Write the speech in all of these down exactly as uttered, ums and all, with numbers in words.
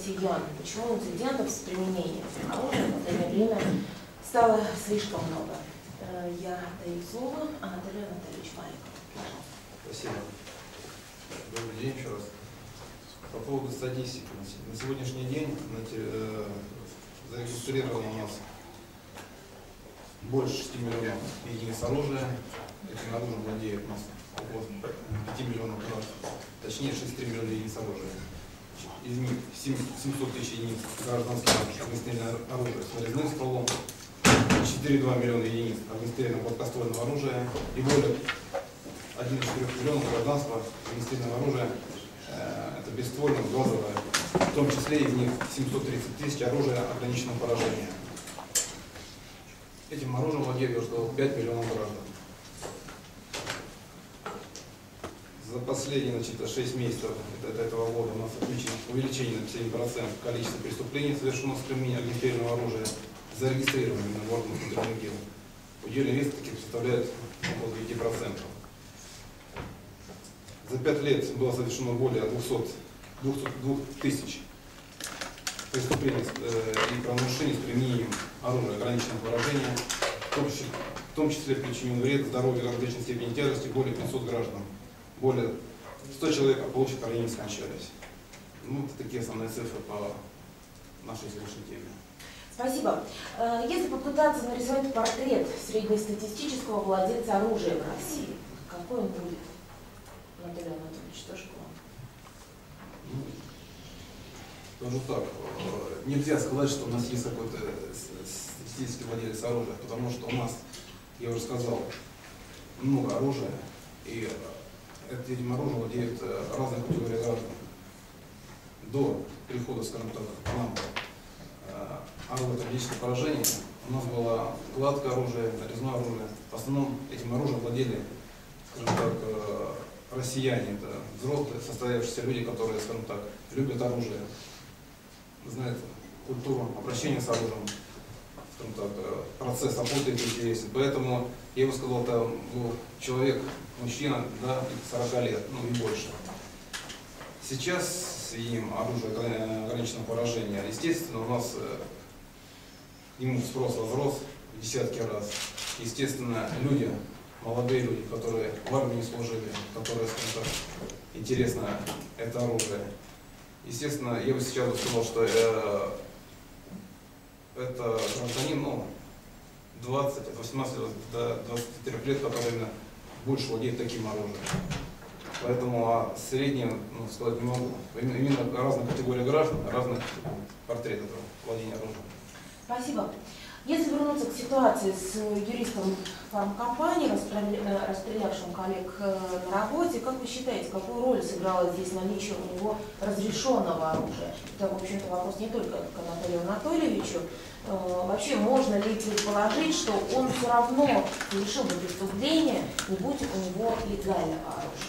россиян. Почему инцидентов с применением оружия в последнее время стало слишком много? Я даю слово Анатолию Анатольевичу Маликову. Спасибо. Добрый день еще раз. По поводу статистики. На сегодняшний день зарегистрировано у нас больше шести миллионов единиц оружия. Этим оружием владеет у нас около пяти миллионов граждан. Точнее, шестьдесят три миллиона единиц оружия. Из них семьсот тысяч единиц гражданских огнестрельного оружия с нарезным стволом, четыре и два миллиона единиц огнестрельного гладкоствольного оружия и более один и четыре миллиона гражданского огнестрельного оружия. Это бесствольное, газовое, в том числе из них семьсот тридцать тысяч оружия ограниченного поражения. Этим оружием владеет пять миллионов граждан. За последние значит, шесть месяцев этого года у нас отмечено увеличение на семь процентов количества преступлений, совершенных с применением огнестрельного оружия, зарегистрированными на органах внутренних дел. Удельный вес таких составляет около девяти процентов. За пять лет было совершено более двух тысяч преступлений и правонарушений с применением оружия ограниченного поражения, в том числе причинен вред здоровью в различной степени тяжести более пятисот граждан. Более ста человек получат ранения, скончались. Ну, это такие основные цифры по нашей сегодняшней теме. Спасибо. Если попытаться нарисовать портрет среднестатистического владельца оружия в России, какой он будет? Анатолий Анатольевич, тоже к вам. Ну, тоже так. Нельзя сказать, что у нас есть какой-то статистический владелец оружия, потому что у нас, я уже сказал, много оружия, и этим оружием владеют разные категории граждан. До прихода, скажем так, к нам оружие тактического поражения у нас было гладкое оружие, нарезное оружие. В основном этим оружием владели, скажем так, россияне, это взрослые, состоявшиеся люди, которые, скажем так, любят оружие, знают культуру обращения с оружием, скажем так, процесс охоты их интересен. Поэтому я бы сказал, это был человек, мужчина, да, сорока лет, ну и больше. Сейчас с им оружие ограниченного поражения, естественно, у нас к нему спрос возрос в десятки раз. Естественно, люди, молодые люди, которые в армии не служили, которые, скажем так, интересно это оружие. Естественно, я бы сейчас бы сказал, что э, это гражданин, ну, двадцать, от восемнадцати до двадцати трёх лет, который именно больше владеет таким оружием. Поэтому а среднее, ну, сказать не могу. Именно, именно разные категории граждан, разный портрет этого владения оружием. Спасибо. Если вернуться к ситуации с юристом фармкомпании, расстрелявшим коллег на работе, как вы считаете, какую роль сыграло здесь наличие у него разрешенного оружия? Это, в общем-то, вопрос не только к Анатолию Анатольевичу. Вообще, можно ли предположить, что он все равно совершил бы преступление, не будь у него легального оружия?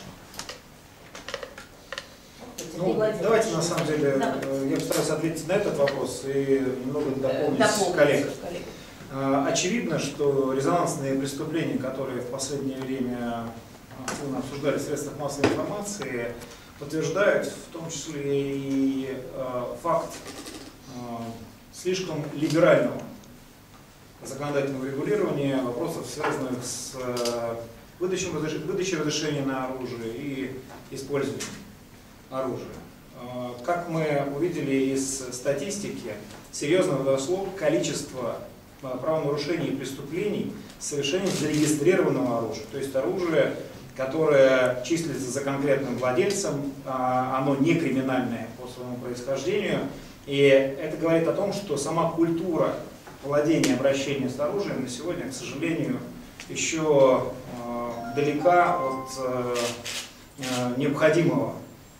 Ну, давайте, на самом деле, давайте. Я постараюсь ответить на этот вопрос и немного дополнить, дополнить коллег. коллег. Очевидно, что резонансные преступления, которые в последнее время активно обсуждали в средствах массовой информации, подтверждают в том числе и э, факт э, слишком либерального законодательного регулирования вопросов, связанных с э, выдачей, выдачей разрешения на оружие и использованием оружия. Как мы увидели из статистики, серьезно возросло количество правонарушений и преступлений с совершением зарегистрированного оружия. То есть оружие, которое числится за конкретным владельцем, оно не криминальное по своему происхождению. И это говорит о том, что сама культура владения, обращения с оружием на сегодня, к сожалению, еще далека от необходимого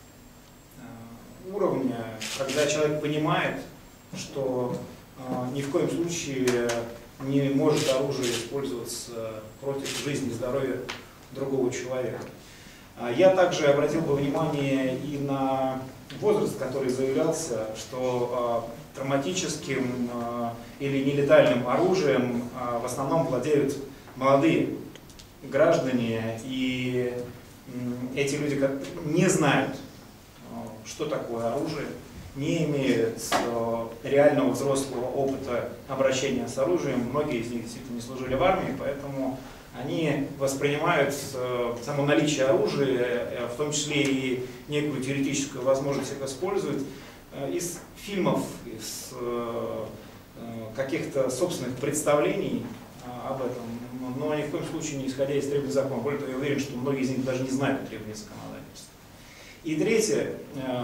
уровня, когда человек понимает, что э, ни в коем случае не может оружие использоваться против жизни и здоровья другого человека. Я также обратил бы внимание и на возраст, который заявлялся, что э, травматическим э, или нелетальным оружием э, в основном владеют молодые граждане, и э, эти люди не знают, что такое оружие, не имеют реального взрослого опыта обращения с оружием. Многие из них действительно не служили в армии, поэтому они воспринимают само наличие оружия, в том числе и некую теоретическую возможность их использовать, из фильмов, из каких-то собственных представлений об этом, но ни в коем случае не исходя из требований закона. Более того, я уверен, что многие из них даже не знают требований законодательства. И третье,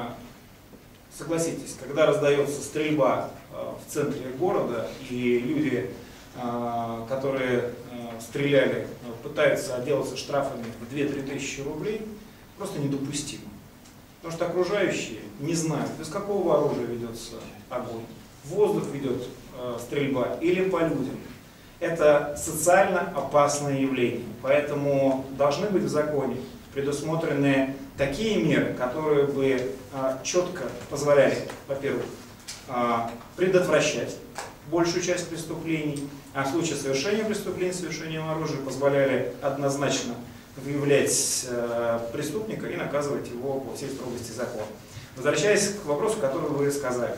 согласитесь, когда раздается стрельба в центре города, и люди, которые стреляли, пытаются отделаться штрафами в две-три тысячи рублей, просто недопустимо. Потому что окружающие не знают, из какого оружия ведется огонь, в воздух ведет стрельба или по людям. Это социально опасное явление, поэтому должны быть в законе предусмотрены такие меры, которые бы а, четко позволяли, во-первых, а, предотвращать большую часть преступлений, а в случае совершения преступления совершением оружия позволяли однозначно выявлять а, преступника и наказывать его по всей строгости закона. Возвращаясь к вопросу, который вы сказали,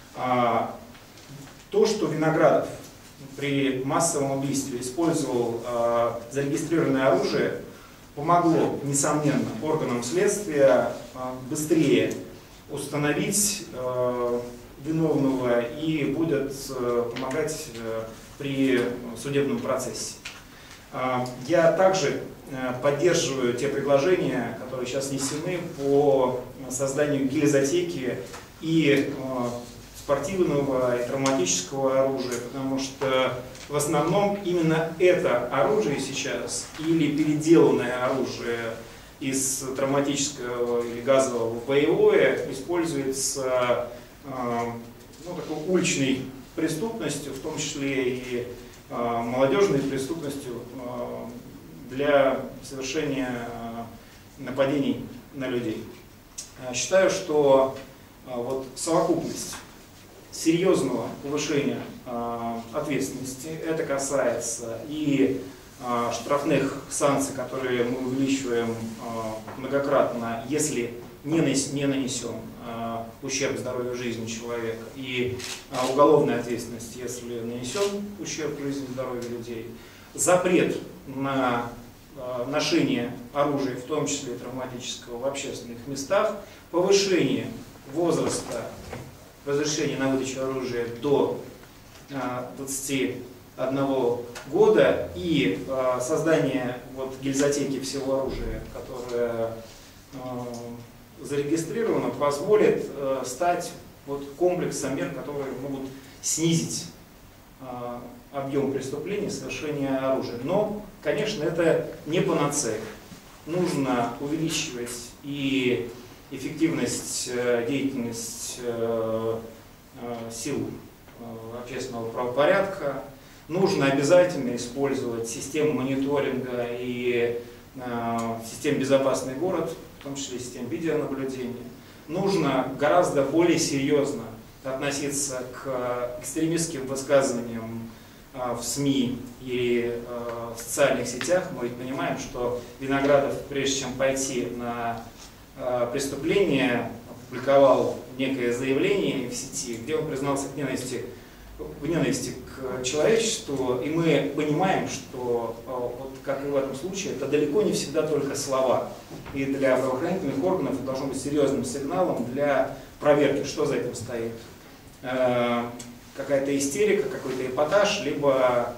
а, то, что Виноградов при массовом убийстве использовал э, зарегистрированное оружие, помогло, несомненно, органам следствия э, быстрее установить э, виновного и будет э, помогать э, при судебном процессе. Э, я также э, поддерживаю те предложения, которые сейчас внесены по созданию гильзотеки и э, спортивного и травматического оружия, потому что в основном именно это оружие сейчас или переделанное оружие из травматического или газового в боевое используется э, ну, такой уличной преступностью, в том числе и э, молодежной преступностью э, для совершения э, нападений на людей. Считаю, что э, вот совокупность серьезного повышения э, ответственности. Это касается и э, штрафных санкций, которые мы увеличиваем э, многократно, если не, нанес, не нанесен э, ущерб здоровью жизни человека, и э, уголовная ответственность, если нанесен ущерб жизни и здоровью людей. Запрет на э, ношение оружия, в том числе травматического, в общественных местах, повышение возраста разрешение на выдачу оружия до двадцати одного года и э, создание вот, гильзотеки всего оружия, которое э, зарегистрировано, позволит э, стать вот, комплексом мер, которые могут снизить э, объем преступлений совершения оружия. Но, конечно, это не панацея. Нужно увеличивать и эффективность деятельности сил общественного правопорядка. Нужно обязательно использовать систему мониторинга и систему «Безопасный город», в том числе систему видеонаблюдения. Нужно гораздо более серьезно относиться к экстремистским высказываниям в СМИ и в социальных сетях. Мы ведь понимаем, что Виноградов, прежде чем пойти на преступление, опубликовал некое заявление в сети, где он признался в ненависти, в ненависти к человечеству, и мы понимаем, что, вот, как и в этом случае, это далеко не всегда только слова. И для правоохранительных органов это должно быть серьезным сигналом для проверки, что за этим стоит. Какая-то истерика, какой-то эпатаж, либо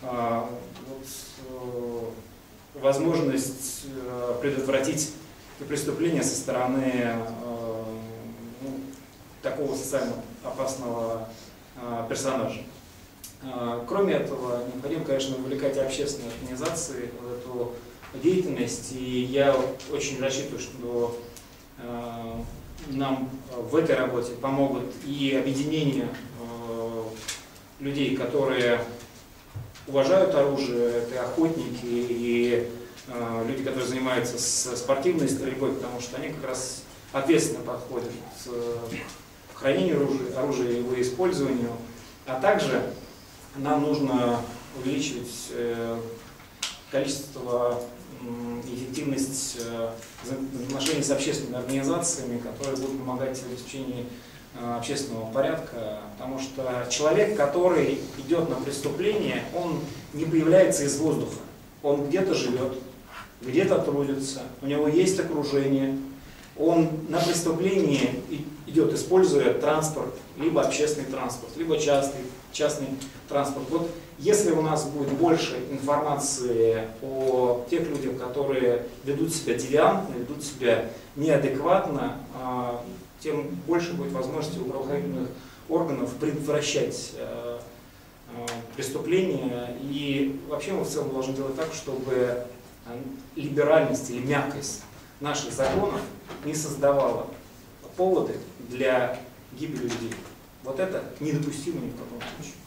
вот, возможность предотвратить преступления со стороны э, ну, такого социально опасного э, персонажа. Э, кроме этого, необходимо, конечно, вовлекать общественные организации в эту деятельность, и я очень рассчитываю, что э, нам в этой работе помогут и объединения э, людей, которые уважают оружие, это охотники и люди, которые занимаются спортивной стрельбой, потому что они как раз ответственно подходят к хранению оружия, оружия и его использованию. А также нам нужно увеличивать количество и эффективность взаимоотношений с общественными организациями, которые будут помогать в обеспечении общественного порядка, потому что человек, который идет на преступление, он не появляется из воздуха. Он где-то живет, где-то трудится, у него есть окружение, он на преступление идет, используя транспорт, либо общественный транспорт, либо частный, частный транспорт. Вот если у нас будет больше информации о тех людях, которые ведут себя девиантно, ведут себя неадекватно, тем больше будет возможности у правоохранительных органов предотвращать преступления. И вообще мы в целом должны делать так, чтобы либеральность или мягкость наших законов не создавала поводы для гибели людей. Вот это недопустимо ни в каком случае.